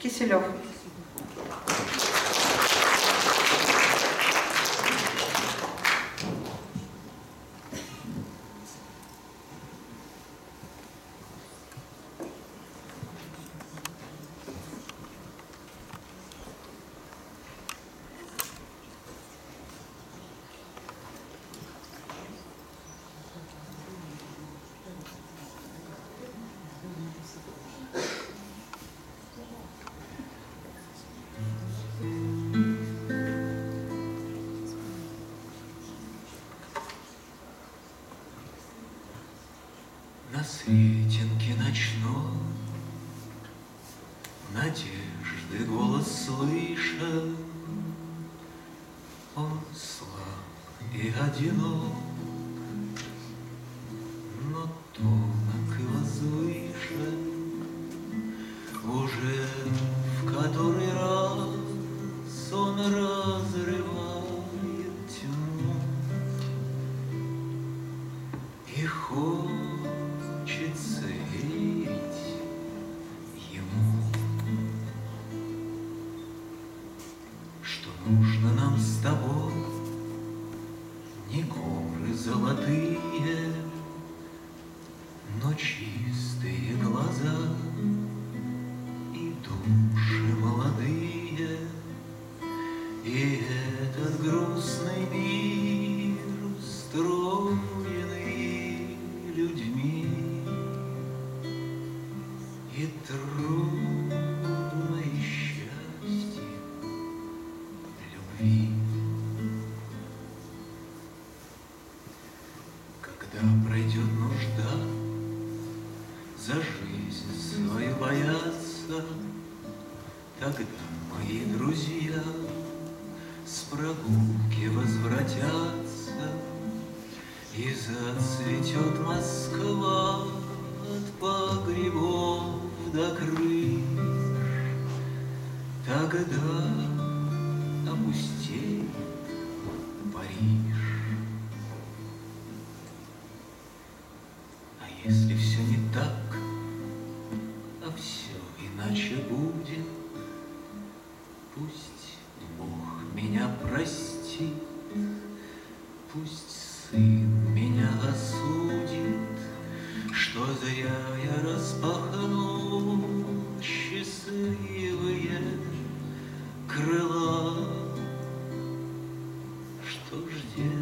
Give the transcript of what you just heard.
Киселев. На светинке ночной надежды голос слышен. Он слаб и одинок, но тонок и возвышен. Уже в который раз он разрывает тьму и хочется верить ему, что нужно нам с тобой не горы золотые, но чистые глаза и души молодые. И этот грустный мир, устроенный людьми, и трудное счастье любви. Когда пройдет нужда за жизнь свою бояться, тогда мои друзья с прогулки возвратятся, и зацветет Москва от погребов до крыш. Тогда опустеет Париж. А если все не так, а все иначе будет, пусть Бог меня простит, пусть сын меня осудит, что зря я распахнул счастливые крыла. Что ж делать?